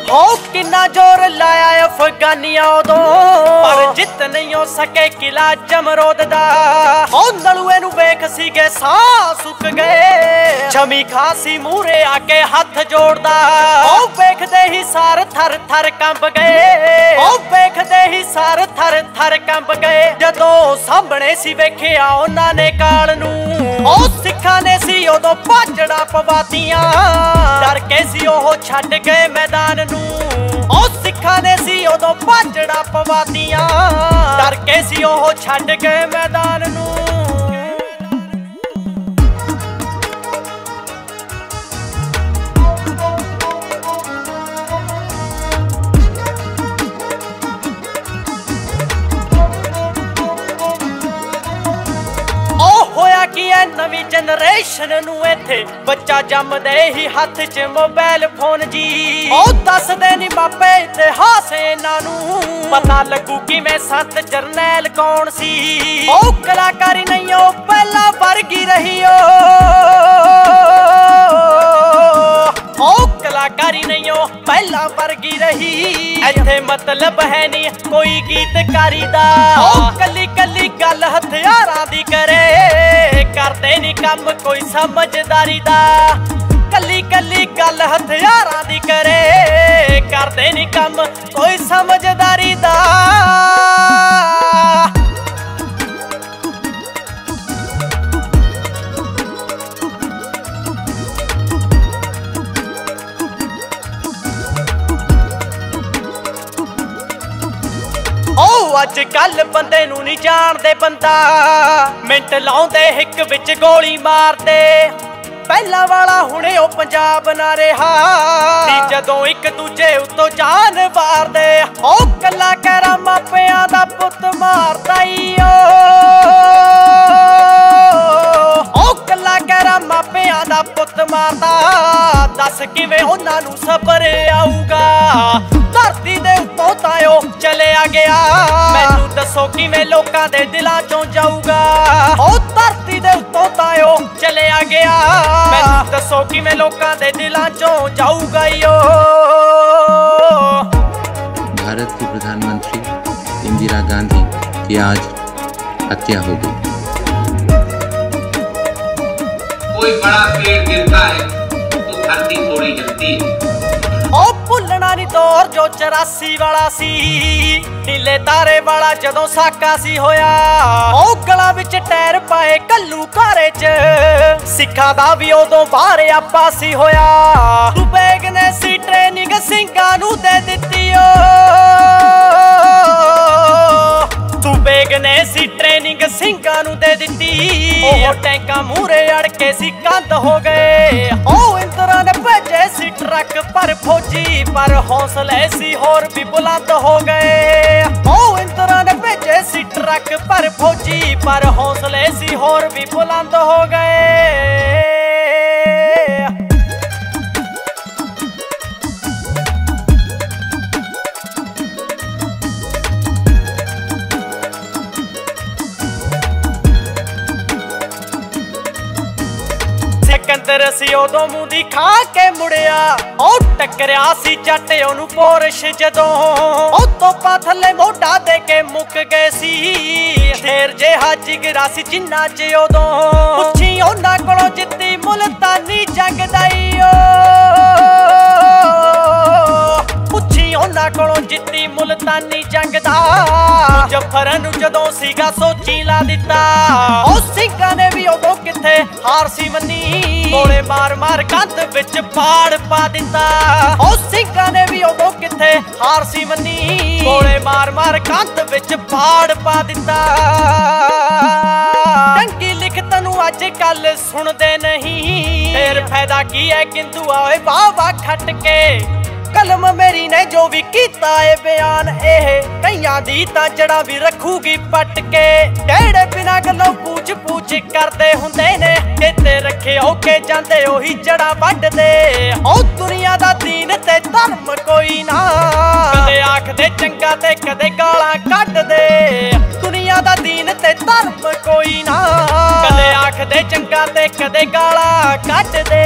हो किन्ना जोर लाया अफगानिया उदों पर जित नहीं हो सके किला जमरोद दा। हो नलुए नू वेख सीगे साह सुक गए जमी खासी मूरे आके हाथ जोड़दा। हो वेखदे ही सार थर थर कंब गए। हो वेखदे ही सार थर थर कंब गए जदों सामने सी वेखिया उन्हां ने काल नू। ओ सिखां ने सी उदों भाजड़ा पवातियां डर के सी ओह छड्ड गए मैदान नू। ओ सिखां ने सी उदों भाजड़ा पवातियां डर के सी ओह छड्ड गए मैदान नू। नवी जनरेशन नू इत्थे बच्चा जमदे ही हाथ च मोबाइल फोन जी। ओ दसदे नी मापे इतिहास इन्हां नू पता लगू किवें संत जरनैल कौन सी। ओ कलाकारी नहीं ओ पहला वर्गी रही ओ कलाकारी नहीं ओ पहला वर्गी रही। इत्थे मतलब है नी कोई गीतकारी दा। ओ कली कली गल हथियारां दी करे करदे नी कम कोई समझदारी दा। कली कली गल हथियारां दी करे करदे नी कम कोई समझदारी दा। अज कल बंदे नू नहीं जानदे बंदा मिंट लाउंदे हिक विच गोली मारदे। पहला वाला हुणे ओ पंजाब ना रहा जदों एक दूजे उत्तों जान वारदे। ओ कला कहरा मापियां दा पुत मारदा ई ओ कला कहरा मापियां दा पुत मारदा। दस किवें उन्हां नू सबर आऊगा धरती दे उत्तों तायो चलिया गया। मैनू दसो किवें लोकां दे दिलां चों जाऊगा। ओ धरती दे उत्तों तायो चलिया गया। मैनू दसो किवें लोकां दे दिलां चों जाऊगा। भारत की प्रधानमंत्री इंदिरा गांधी की आज हत्या हो गई। कोई बड़ा पेड़ गिरता है तो धरती थोड़ी हिलती है। ओ भुलना नी दौर जो 84 वाला सी नीले तारे वाला जदों साका सी होया। ओ गला विच टैर पाए कल्लू घारे च सिक्खां दा भी उदों बाहर आपा सी होया। तू बेग ने सी ट्रेनिंग सिंघां नू दे दित्ती तू बेग ने सी ट्रेनिंग सिंघां नू दे दित्ती। ओ टैंकां मूरे अड़ के सी कंध हो गए। ओ इंदिरा ने भेजे सी ट्रक पर फौजी पर हौसले सी होर भी बुलंद हो गए। ओ इंदिरा ने भेजे सी ट्रक पर फौजी पर हौसले सी होर भी बुलंद हो गए। सिकंदर सी उदों मूंह दी खा के मुड़िया। ओ टकरिया सी जट ओनू पोरश जदों ओ तोपा थले मोढा दे के मुक गए सी। शेर जिहा जिगरा सी जिन्ना च उदों पुछी उन्हां कोलों जित्ती मुल्तानी जंग दाई पुछी उन्हां कोलों जित्ती मुल्तानी जंग दा। मुजफ्फर नू जदों सीगा सोची ला दिता। ओ सिंघां ने भी उदों किथे हार सी मन्नी गोले मार मार कंध विच पाड़ पा दिता। ओ सिंघां ने भी उदों किथे हार सी मन्नी गोले मार मार कंध विच पाड़ पा दिता। टंगी लिखत नू अज कल सुनदे नहीं फिर फायदा की है किंतु आए वाह खट के। कलम मेरी ने जो भी कीता है बयान कईयां दी तां जड़ा भी रखूगी पट के। जेड़े बिना गल्लों पूछ पूछ करदे हुंदे ने किते रखे होके जांदे ओही जड़ा वड्डदे। ओ दुनिया दा दीन ते धर्म कोई ना कदे आखदे चंगा ते कदे गालां कड्डदे। दुनिया दा दीन ते धर्म कोई ना कदे आखदे चंगा ते कदे गालां कड्डदे।